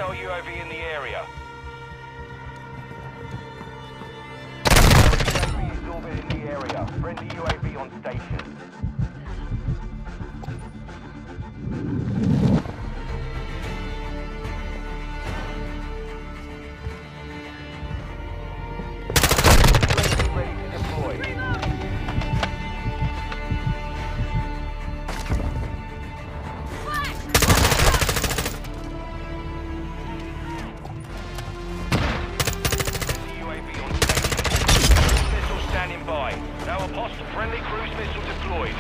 hostile UAV in the area. UAV is orbiting the area. Friendly UAV on station. Ready to deploy. Standing by. Now Apostle friendly cruise missile deployed.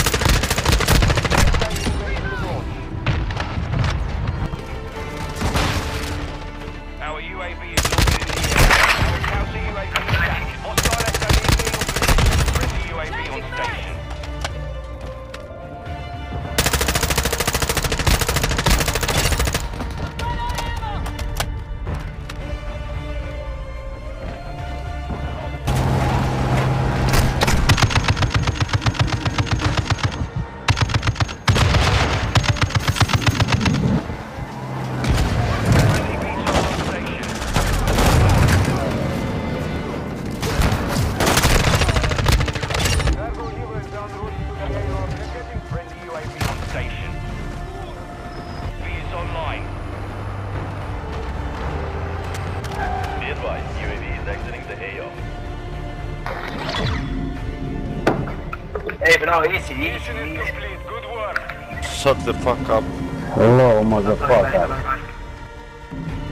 Our UAV is orbiting in the area. Our counter UAV is attacked. Hostile SOE in legal position. Friendly UAV on station. Hey bro, easy. Mission is complete. Good work. Shut the fuck up. Hello, motherfucker.